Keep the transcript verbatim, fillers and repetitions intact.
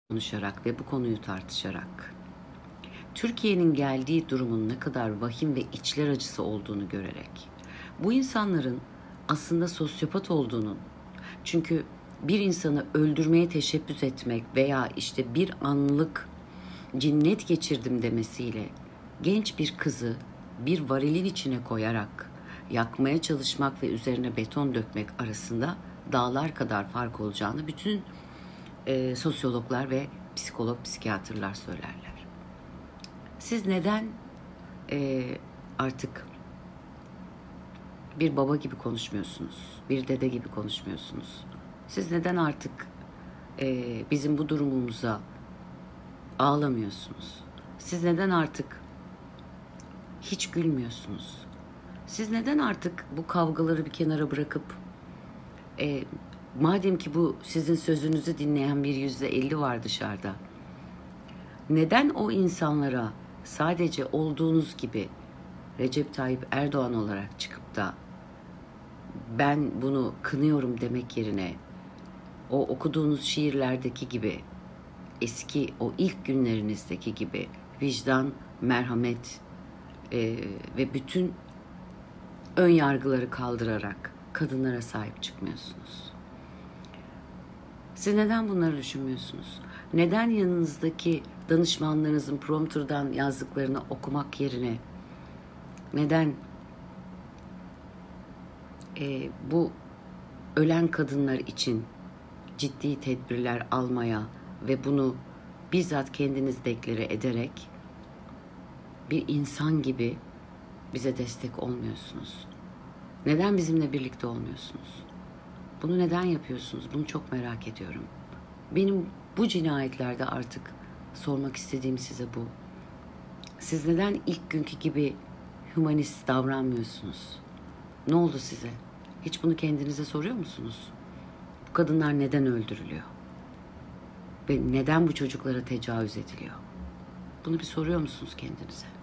konuşarak ve bu konuyu tartışarak, Türkiye'nin geldiği durumun ne kadar vahim ve içler acısı olduğunu görerek, bu insanların aslında sosyopat olduğunun, çünkü bir insanı öldürmeye teşebbüs etmek veya işte bir anlık cinnet geçirdim demesiyle genç bir kızı bir varilin içine koyarak yakmaya çalışmak ve üzerine beton dökmek arasında dağlar kadar fark olacağını bütün e, sosyologlar ve psikolog, psikiyatrlar söylerler. Siz neden e, artık bir baba gibi konuşmuyorsunuz, bir dede gibi konuşmuyorsunuz? Siz neden artık e, bizim bu durumumuza ağlamıyorsunuz? Siz neden artık hiç gülmüyorsunuz? Siz neden artık bu kavgaları bir kenara bırakıp e, madem ki bu sizin sözünüzü dinleyen bir yüzde elli var dışarıda, neden o insanlara sadece olduğunuz gibi Recep Tayyip Erdoğan olarak çıkıp da ben bunu kınıyorum demek yerine o okuduğunuz şiirlerdeki gibi, eski o ilk günlerinizdeki gibi vicdan, merhamet e, ve bütün ön yargıları kaldırarak kadınlara sahip çıkmıyorsunuz? Siz neden bunları düşünmüyorsunuz? Neden yanınızdaki danışmanlarınızın prompterdan yazdıklarını okumak yerine neden e, bu ölen kadınlar için ciddi tedbirler almaya ve bunu bizzat kendiniz deklare ederek bir insan gibi bize destek olmuyorsunuz? Neden bizimle birlikte olmuyorsunuz? Bunu neden yapıyorsunuz? Bunu çok merak ediyorum. Benim bu cinayetlerde artık sormak istediğim size bu. Siz neden ilk günkü gibi hümanist davranmıyorsunuz? Ne oldu size? Hiç bunu kendinize soruyor musunuz? Bu kadınlar neden öldürülüyor? Ve neden bu çocuklara tecavüz ediliyor? Bunu bir soruyor musunuz kendinize?